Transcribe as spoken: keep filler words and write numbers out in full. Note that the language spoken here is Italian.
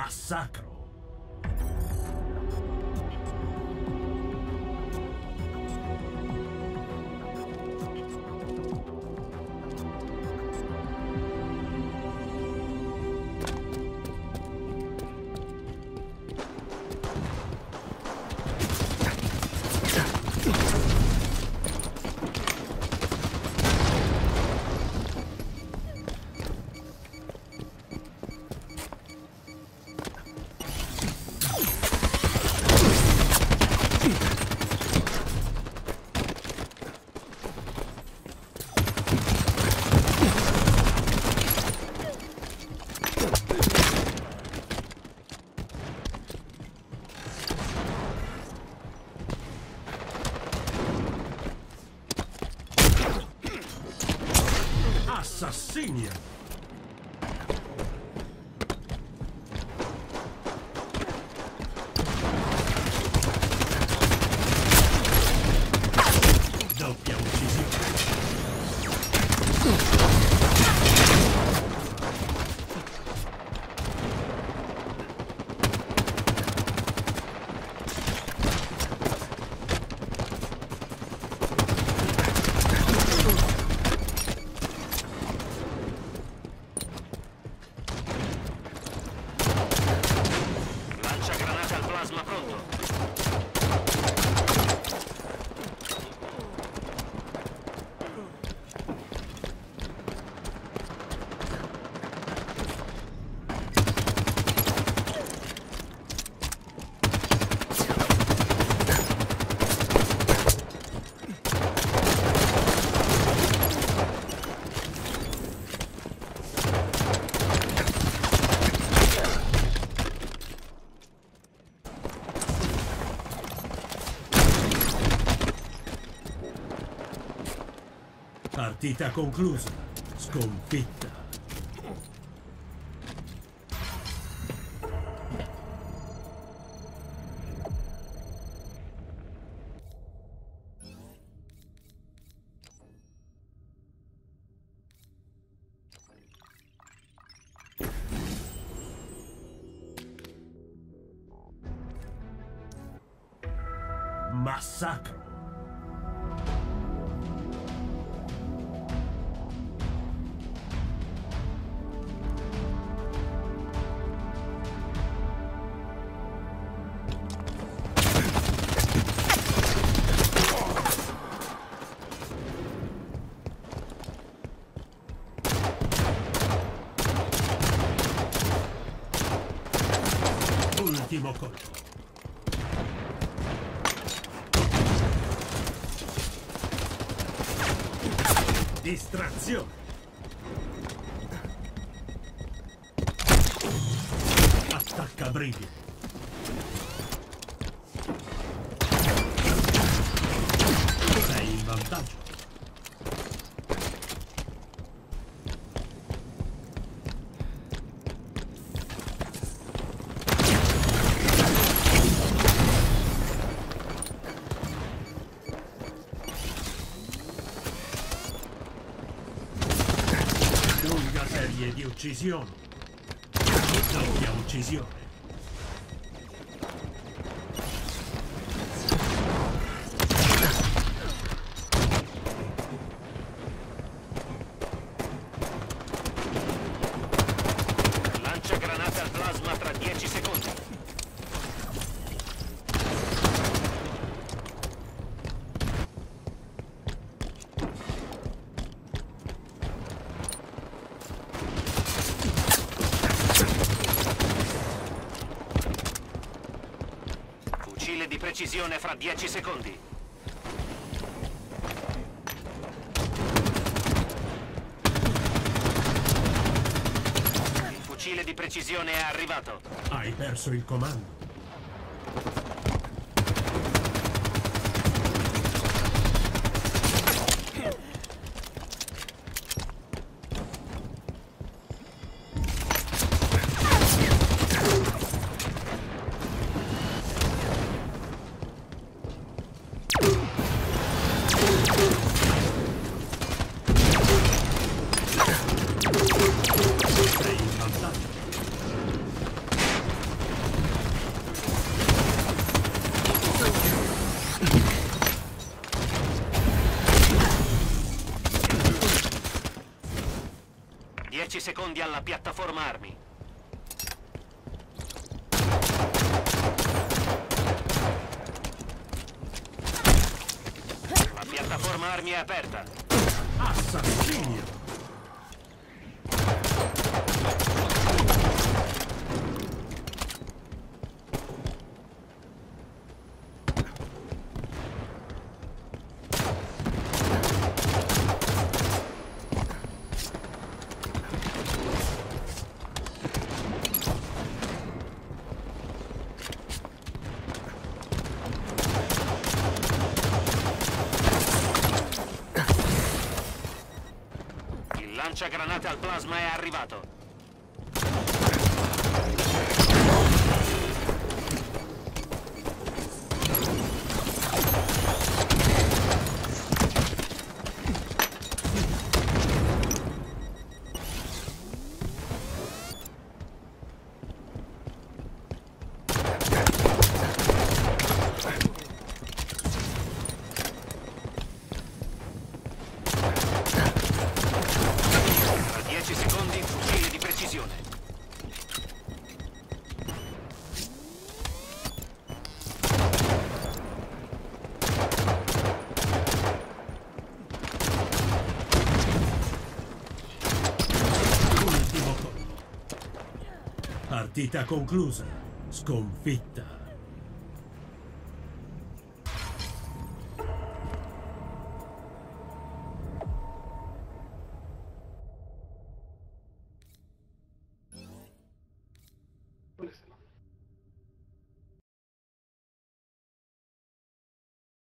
Massacro. Assassinio! Doppia uccisione! Lanciagranate al plasma pronto. Partita conclusa. Sconfitta. Massacro. Ultimo colpo. Distrazione. Attacca brividi. Sei in vantaggio. Lunga serie di uccisioni. Doppia uccisione. Lanciagranate al plasma tra dieci secondi. Fucile di precisione fra dieci secondi. Il fucile di precisione è arrivato. Hai perso il comando. Sei in vantaggio. dieci secondi alla piattaforma armi. La piattaforma armi è aperta. Assassinio! Il lanciagranate al plasma è arrivato. dieci secondi, fucile di precisione. Ultimo colpo. Partita conclusa. Sconfitta.